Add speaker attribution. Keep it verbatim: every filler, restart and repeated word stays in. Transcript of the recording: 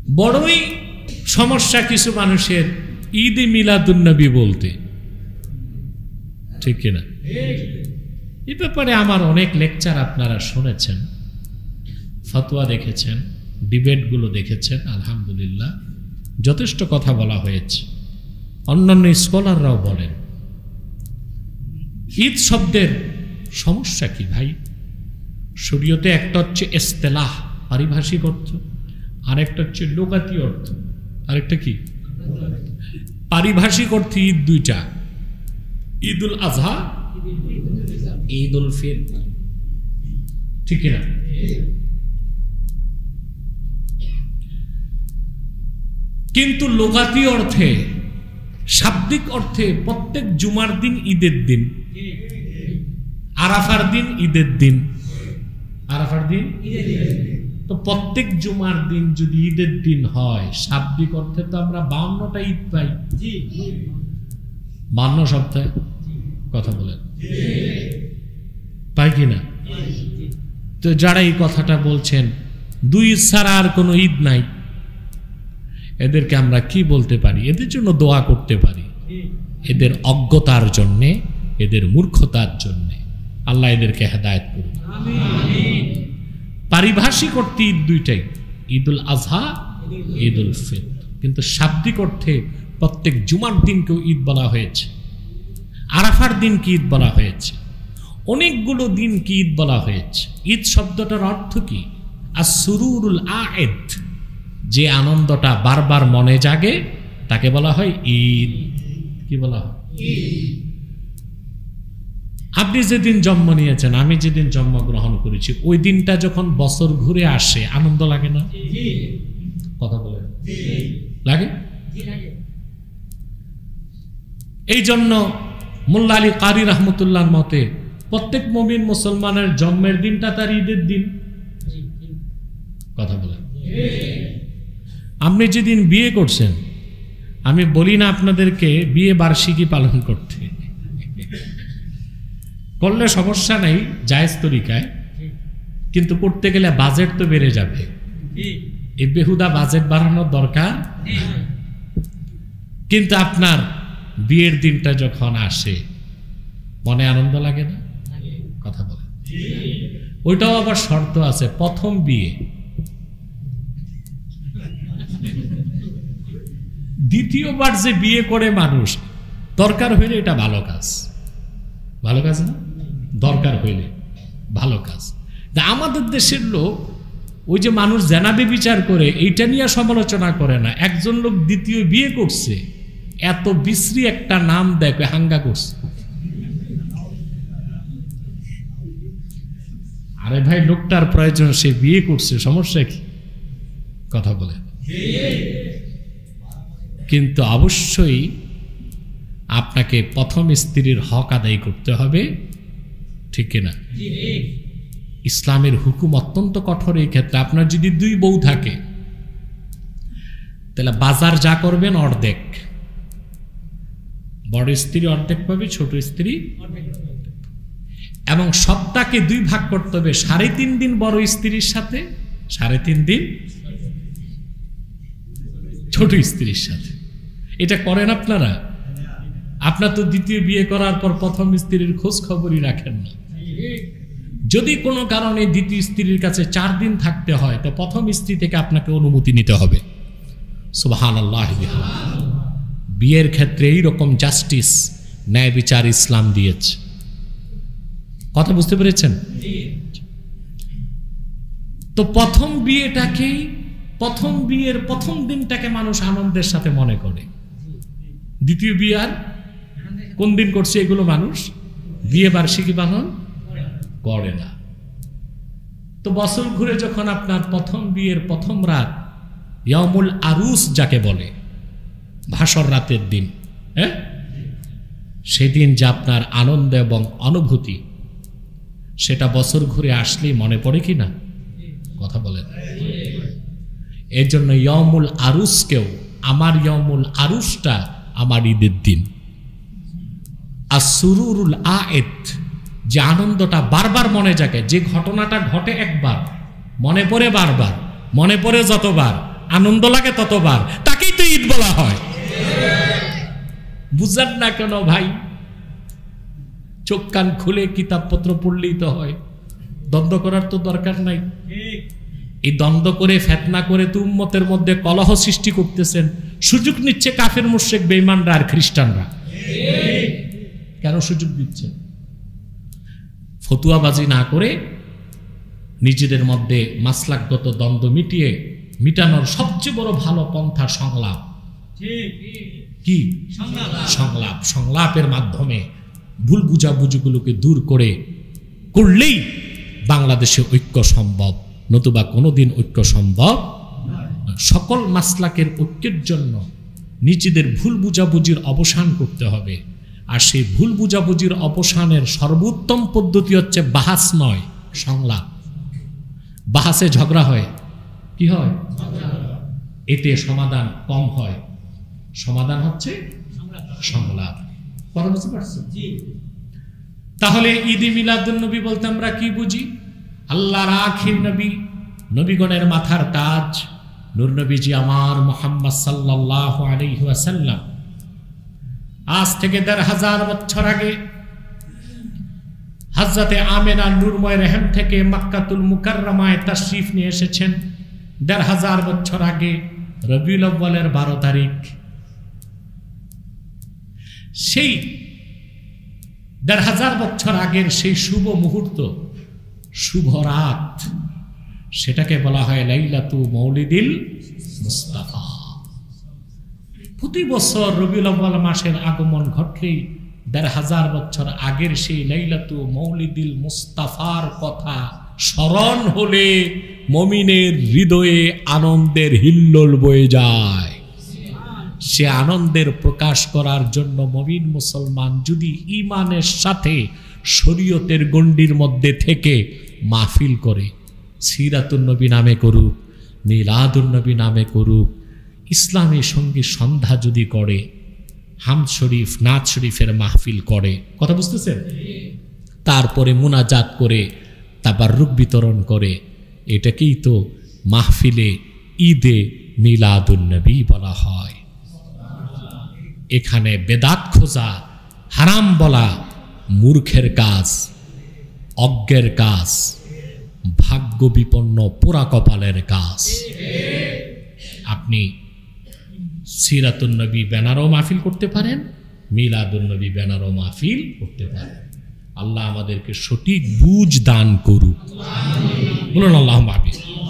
Speaker 1: বড়ই সমস্যা কিছু মানুষের ঈদ মিলাদুন্নবী বলতে, ঠিক কিনা? এ ব্যাপারে আমার অনেক লেকচার আপনারা শুনেছেন, ফতোয়া দেখেছেন, ডিবেটগুলো দেখেছেন। আলহামদুলিল্লাহ যথেষ্ট কথা বলা হয়েছে, অন্যান্য স্কলাররাও বলেন। ঈদ শব্দের সমস্যা কি ভাই? শরীয়তে একটা হচ্ছে ইস্তেলাহ, পারিভাষিক অর্থ, আরেকটা হচ্ছে লোকাতি অর্থ, আরেকটা কি পারিভাষিক অর্থে। ঈদ দুইটা, ঈদুল আজহা, ঈদুল ফিতর, ঠিক না? কিন্তু লোকাতি অর্থে, শাব্দিক অর্থে প্রত্যেক জুমার দিন ঈদের দিন, আরাফার দিন ঈদের দিন, আরাফার দিন। তো প্রত্যেক জুমার দিন যদি ঈদের দিন হয়, শাব্দিক অর্থে তো আমরা বাউন্নটা ঈদ পাই, বান্ন সপ্তাহে, কথা বলেন পাই কিনা? তো যারা এই কথাটা বলছেন দুই ঈদ ছাড়া আর কোনো ঈদ নাই, এদেরকে আমরা কি বলতে পারি? এদের জন্য দোয়া করতে পারি, এদের অজ্ঞতার জন্যে, এদের মূর্খতার জন্যে। আল্লাহ এদেরকে হেদায়েত করুন। পারিভাষিক অর্থে ঈদ দুইটাই, ঈদুল আজহা, ঈদুল ফিতর। কিন্তু শাব্দিক অর্থে প্রত্যেক জুমার দিনকেও ঈদ বলা হয়েছে, আরাফার দিনকে ঈদ বলা হয়েছে, অনেকগুলো দিনকে ঈদ বলা হয়েছে। ঈদ শব্দটার অর্থ কি? আস-সুরুরুল আয়েদ, যে আনন্দটা বারবার মনে জাগে তাকে বলা হয় ঈদ। কি বলা হয়? আপনি যেদিন জন্ম নিয়েছেন, আমি যেদিন জন্মগ্রহণ করেছি, ওই দিনটা যখন বছর ঘুরে আসে আনন্দ লাগে না? কথা বলে লাগে? এই জন্য মোল্লা আলী কারি রহমতুল্লাহর মতে প্রত্যেক মুমিন মুসলমানের জন্মের দিনটা তার ঈদের দিন। কথা বলেন। আপনি যেদিন বিয়ে করছেন, আমি বলি না আপনাদেরকে বিয়ে বার্ষিকী পালন করতে, করলে সমস্যা নাই জায়েজ তরিকায়, কিন্তু করতে গেলে বাজেট তো বেড়ে যাবে। এই বেহুদা বাজেট বাড়ানোর দরকার। কিন্তু আপনার বিয়ের দিনটা যখন আসে মনে আনন্দ লাগে না? কথা বলে। ওইটাও আবার শর্ত আছে, প্রথম বিয়ে। দ্বিতীয়বার যে বিয়ে করে মানুষ, দরকার হইলে এটা ভালো কাজ, ভালো কাজ না? দরকার হইলে ভালো কাজ। আমাদের দেশের লোক ওই যে মানুষ জানাবে বিচার করে, এইটা নিয়ে সমালোচনা করে না। একজন লোক দ্বিতীয় বিয়ে করছে, এত বিশ্রী একটা নাম দেখে হাঙ্গা করছে। আরে ভাই, লোকটার প্রয়োজন, সে বিয়ে করছে, সমস্যা কি? কথা বলে। কিন্তু অবশ্যই আপনাকে প্রথম স্ত্রীর হক আদায় করতে হবে, ঠিক কিনা? ইসলামের হুকুম অত্যন্ত কঠোর এই ক্ষেত্রে। আপনার যদি দুই বউ থাকে, তাহলে বাজার যা করবেন অর্ধেক, বড় স্ত্রী অর্ধেক পাবে, ছোট স্ত্রী, এবং সপ্তাহকে দুই ভাগ করতে হবে। সাড়ে তিন দিন বড় স্ত্রীর সাথে, সাড়ে তিন দিন ছোট স্ত্রীর সাথে। এটা করেন আপনারা? আপনার তো দ্বিতীয় বিয়ে করার পর প্রথম স্ত্রীর খোঁজ খবরই রাখেন না। যদি কোনো কারণে দ্বিতীয় স্ত্রীর কাছে চার দিন থাকতে হয়, তো প্রথম স্ত্রী থেকে আপনাকে অনুমতি নিতে হবে। সুবহানাল্লাহ। বিয়ের ক্ষেত্রে এইরকম জাস্টিস, ন্যায় বিচার ইসলাম দিয়েছে। কথা বুঝতে পেরেছেন? তো প্রথম বিয়েটাকেই, প্রথম বিয়ের প্রথম দিনটাকে মানুষ আনন্দের সাথে মনে করে। দ্বিতীয় বিয়ে আর কোন দিন করছে এগুলো মানুষ বিয়ে বার্ষিকী পালন করে না। তো বছর ঘুরে যখন আপনার প্রথম বিয়ের প্রথম রাত, ইয়ামুল আরুস যাকে বলে, ভাসর রাতের দিন, হ্যাঁ, সেদিন যে আপনার আনন্দ এবং অনুভূতি, সেটা বছর ঘুরে আসলেই মনে পড়ে কি না? কথা বলেন। এর জন্য ইয়ামুল আরুসকেও, আমার ইয়ামুল আরুসটা আমার ঈদের দিন। আর সুরুরুল আয়েদ, যে আনন্দটা বারবার মনে জাগে, যে ঘটনাটা ঘটে একবার, মনে পড়ে বারবার, মনে পড়ে যতবার, আনন্দ লাগে ততবার, তাকেই তো ঈদ বলা হয়। বুঝান না কেন ভাই? চোখ কান খুলে কিতাবপত্র পড়লেই তো হয়, দ্বন্দ্ব করার তো দরকার নাই। এই দ্বন্দ্ব করে ফেতনা করে তো উম্মতের মধ্যে কলহ সৃষ্টি করতেছেন, সুযোগ নিচ্ছে কাফের মুশরিক বেঈমানরা আর খ্রিস্টানরা। কেন সুযোগ দিচ্ছে? ফতুয়াবাজি না করে নিজেদের মধ্যে মাসলাকগত দ্বন্দ্ব মিটিয়ে মিটানোর সবচেয়ে বড় ভালো পন্থা সংলাপ। কি সংলাপ? সংলাপের মাধ্যমে ভুল বুঝাবুঝিগুলোকে দূর করে করলেই বাংলাদেশে ঐক্য সম্ভব, নতুবা কোনোদিন ঐক্য সম্ভব। সকল মাসলাকের ঐক্যের জন্য নিজেদের ভুল বুঝাবুঝির অবসান করতে হবে, আর সেই ভুল বুঝাবুঝির অবসানের সর্বোত্তম পদ্ধতি হচ্ছে বাহাস নয়, সংলাপ। বাহাসে ঝগড়া হয়, কি হয়? এতে সমাধান কম হয়, সমাধান হচ্ছে সংলাপ। কথা বুঝতে পারছো? তাহলে ঈদে মিলাদুন নবী বলতে আমরা কি বুঝি? আল্লাহর আখির নবী, নবীগণের মাথার তাজ নূর নবীজি আমার মুহাম্মদ সাল্লাল্লাহু আলাইহি ওয়াসাল্লাম আজ থেকে দেড় হাজার বছর আগে হযরতে আমেনা নূরময় রহম থেকে মক্কাতুল মুকাররমায় তাশরীফ নিয়ে এসেছেন। দেড় হাজার বছর আগে রবিউল আউয়ালের বারো তারিখ, সেই দেড় হাজার বছর আগের সেই শুভ মুহূর্ত, শুভ রাত, সেটাকে বলা হয় লাইলাতু মৌলিদিল মুস্তাফা। প্রতি বছর রবিউল আউয়াল মাসের আগমন ঘটলেই দেড় হাজার বছর আগের সেই লাইলাতু মৌলিদিল মুস্তাফার কথা স্মরণ হলে মুমিনের হৃদয়ে আনন্দের হিল্লোল বয়ে যায়। সে আনন্দের প্রকাশ করার জন্য মুমিন মুসলমান যদি ঈমানের সাথে শরীয়তের গণ্ডির মধ্যে থেকে মাহফিল করে, সিরাতুন নবী নামে করুক, মিলাদুন নবী নামে করুক, ইসলামী সঙ্গীত সন্ধ্যা যদি করে, হামদ শরীফ নাত শরীফের মাহফিল করে, কথা বুঝতেছেন? তারপরে মুনাজাত করে তাবাররুক বিতরণ করে, এটাকেই তো মাহফিলে ঈদে মিলাদুন নবী বলা হয়। এখানে বেদাত খোঁজা, হারাম বলা মূর্খের কাজ, অজ্ঞের কাজ, ভাগ্য বিপন্ন পোড়া কপালের কাজ। আপনি সিরাতুন নবী ব্যানারও মাহফিল করতে পারেন, মিলাদুন নবী ব্যানারও মাহফিল করতে পারেন। আল্লাহ আমাদেরকে সঠিক বুঝ দান করুক, বলুন আল্লাহুম্মা আমিন।